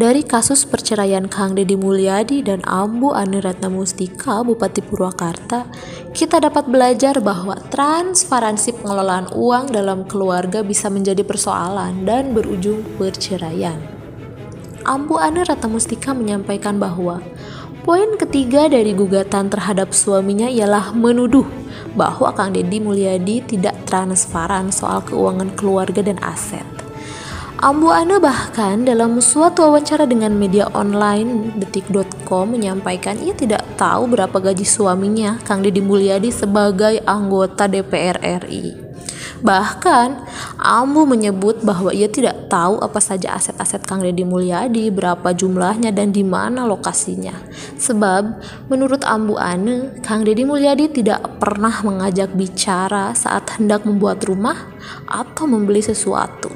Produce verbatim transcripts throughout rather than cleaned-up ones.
Dari kasus perceraian Kang Deddy Mulyadi dan Ambu Ane Ratnamustika, Bupati Purwakarta, kita dapat belajar bahwa transparansi pengelolaan uang dalam keluarga bisa menjadi persoalan dan berujung perceraian. Ambu Ane Ratnamustika menyampaikan bahwa poin ketiga dari gugatan terhadap suaminya ialah menuduh bahwa Kang Deddy Mulyadi tidak transparan soal keuangan keluarga dan aset. Ambu Ane bahkan dalam suatu wawancara dengan media online detik dot com menyampaikan ia tidak tahu berapa gaji suaminya, Kang Deddy Mulyadi, sebagai anggota D P R R I. Bahkan, Ambu menyebut bahwa ia tidak tahu apa saja aset-aset Kang Deddy Mulyadi, berapa jumlahnya, dan di mana lokasinya. Sebab, menurut Ambu Ane, Kang Deddy Mulyadi tidak pernah mengajak bicara saat hendak membuat rumah atau membeli sesuatu.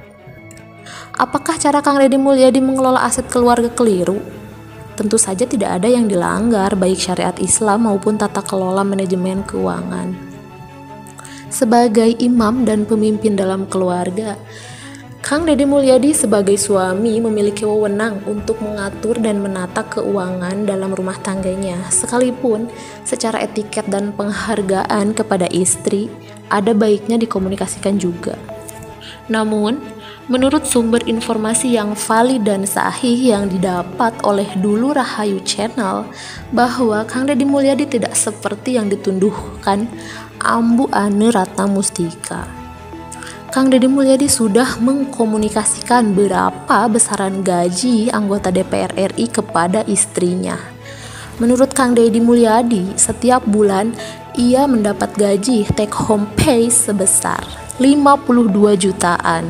Apakah cara Kang Deddy Mulyadi mengelola aset keluarga keliru? Tentu saja tidak ada yang dilanggar, baik syariat Islam maupun tata kelola manajemen keuangan. Sebagai imam dan pemimpin dalam keluarga, Kang Deddy Mulyadi sebagai suami memiliki wewenang untuk mengatur dan menata keuangan dalam rumah tangganya, sekalipun secara etiket dan penghargaan kepada istri ada baiknya dikomunikasikan juga. Namun, menurut sumber informasi yang valid dan sahih yang didapat oleh Dulu Rahayu Channel, bahwa Kang Deddy Mulyadi tidak seperti yang dituduhkan Ambu Ane Ratnamustika. Kang Deddy Mulyadi sudah mengkomunikasikan berapa besaran gaji anggota D P R R I kepada istrinya. Menurut Kang Deddy Mulyadi, setiap bulan ia mendapat gaji take home pay sebesar lima puluh dua jutaan.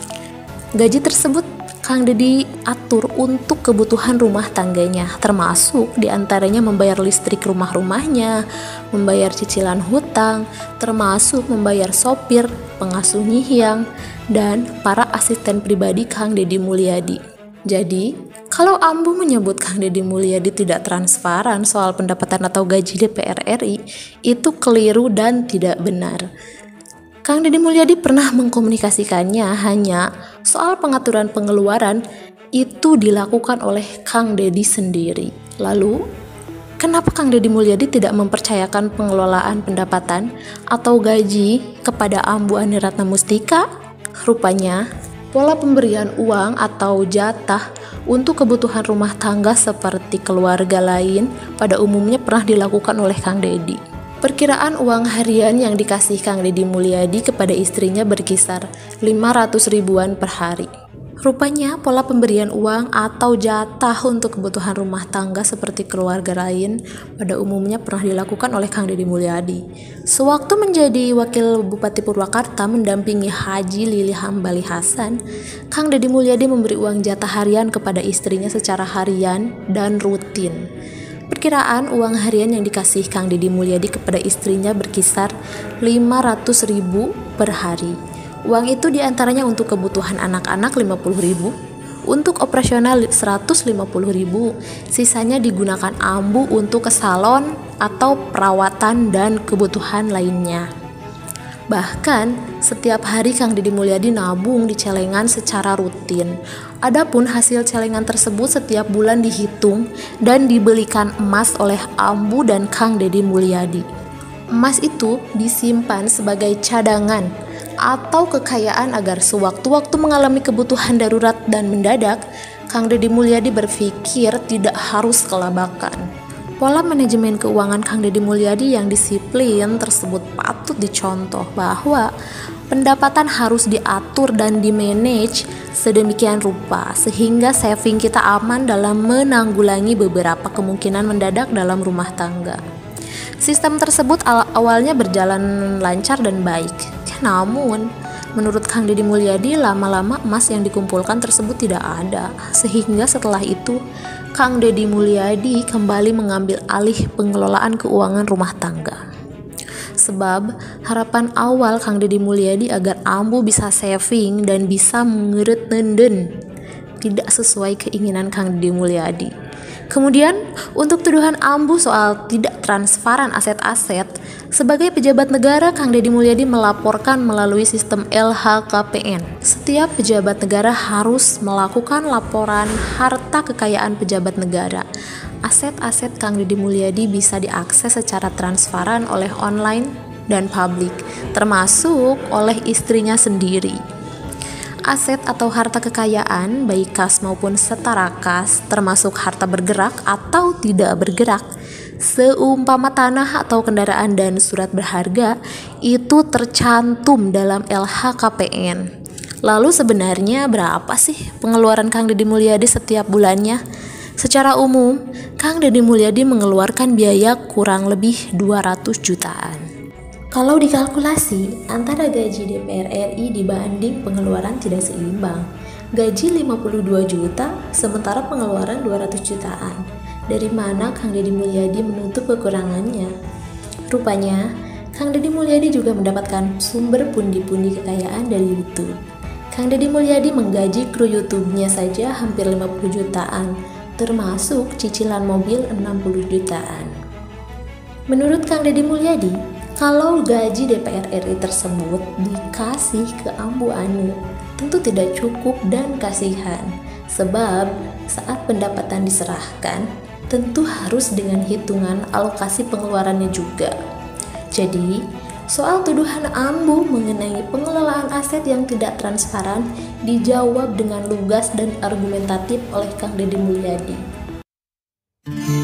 Gaji tersebut Kang Deddy atur untuk kebutuhan rumah tangganya, termasuk diantaranya membayar listrik rumah-rumahnya, membayar cicilan hutang, termasuk membayar sopir, pengasuh nyihyang, dan para asisten pribadi Kang Deddy Mulyadi. Jadi, kalau Ambu menyebut Kang Deddy Mulyadi tidak transparan soal pendapatan atau gaji D P R R I, itu keliru dan tidak benar. Kang Deddy Mulyadi pernah mengkomunikasikannya, hanya soal pengaturan pengeluaran itu dilakukan oleh Kang Deddy sendiri. Lalu, kenapa Kang Deddy Mulyadi tidak mempercayakan pengelolaan pendapatan atau gaji kepada Ambu Ane Ratnamustika? Rupanya, pola pemberian uang atau jatah untuk kebutuhan rumah tangga seperti keluarga lain pada umumnya pernah dilakukan oleh Kang Deddy. Perkiraan uang harian yang dikasih Kang Deddy Mulyadi kepada istrinya berkisar lima ratus ribuan per hari. Rupanya pola pemberian uang atau jatah untuk kebutuhan rumah tangga seperti keluarga lain pada umumnya pernah dilakukan oleh Kang Deddy Mulyadi. Sewaktu menjadi Wakil Bupati Purwakarta mendampingi Haji Lili Hambali Hasan, Kang Deddy Mulyadi memberi uang jatah harian kepada istrinya secara harian dan rutin. Perkiraan uang harian yang dikasih Kang Deddy Mulyadi kepada istrinya berkisar lima ratus ribu per hari. Uang itu diantaranya untuk kebutuhan anak-anak lima puluh ribu, untuk operasional seratus lima puluh ribu, sisanya digunakan Ambu untuk ke salon atau perawatan dan kebutuhan lainnya. Bahkan, setiap hari Kang Deddy Mulyadi nabung di celengan secara rutin. Adapun hasil celengan tersebut setiap bulan dihitung dan dibelikan emas oleh Ambu dan Kang Deddy Mulyadi. Emas itu disimpan sebagai cadangan atau kekayaan agar sewaktu-waktu mengalami kebutuhan darurat dan mendadak, Kang Deddy Mulyadi berpikir tidak harus kelabakan. Pola manajemen keuangan Kang Deddy Mulyadi yang disiplin tersebut patut dicontoh, bahwa pendapatan harus diatur dan dimanage sedemikian rupa sehingga saving kita aman dalam menanggulangi beberapa kemungkinan mendadak dalam rumah tangga. Sistem tersebut awalnya berjalan lancar dan baik. Namun, menurut Kang Deddy Mulyadi, lama-lama emas yang dikumpulkan tersebut tidak ada, sehingga setelah itu Kang Deddy Mulyadi kembali mengambil alih pengelolaan keuangan rumah tangga. Sebab harapan awal Kang Deddy Mulyadi agar Ambu bisa saving dan bisa mengerut nenden tidak sesuai keinginan Kang Deddy Mulyadi. Kemudian, untuk tuduhan Ambu soal tidak transparan aset-aset, sebagai pejabat negara, Kang Deddy Mulyadi melaporkan melalui sistem L H K P N. Setiap pejabat negara harus melakukan laporan harta kekayaan pejabat negara. Aset-aset Kang Deddy Mulyadi bisa diakses secara transparan oleh online dan publik, termasuk oleh istrinya sendiri. Aset atau harta kekayaan, baik kas maupun setara kas, termasuk harta bergerak atau tidak bergerak, seumpama tanah atau kendaraan dan surat berharga, itu tercantum dalam L H K P N. Lalu sebenarnya berapa sih pengeluaran Kang Deddy Mulyadi setiap bulannya? Secara umum, Kang Deddy Mulyadi mengeluarkan biaya kurang lebih dua ratus jutaan. Kalau dikalkulasi, antara gaji D P R R I dibanding pengeluaran tidak seimbang. Gaji lima puluh dua juta, sementara pengeluaran dua ratus jutaan. Dari mana Kang Deddy Mulyadi menutup kekurangannya? Rupanya, Kang Deddy Mulyadi juga mendapatkan sumber pundi-pundi kekayaan dari YouTube. Kang Deddy Mulyadi menggaji kru YouTube-nya saja hampir lima puluh jutaan, termasuk cicilan mobil enam puluh jutaan. Menurut Kang Deddy Mulyadi, kalau gaji D P R R I tersebut dikasih ke Ambu Ane, tentu tidak cukup dan kasihan. Sebab saat pendapatan diserahkan, tentu harus dengan hitungan alokasi pengeluarannya juga. Jadi, soal tuduhan Ambu mengenai pengelolaan aset yang tidak transparan dijawab dengan lugas dan argumentatif oleh Kang Deddy Mulyadi.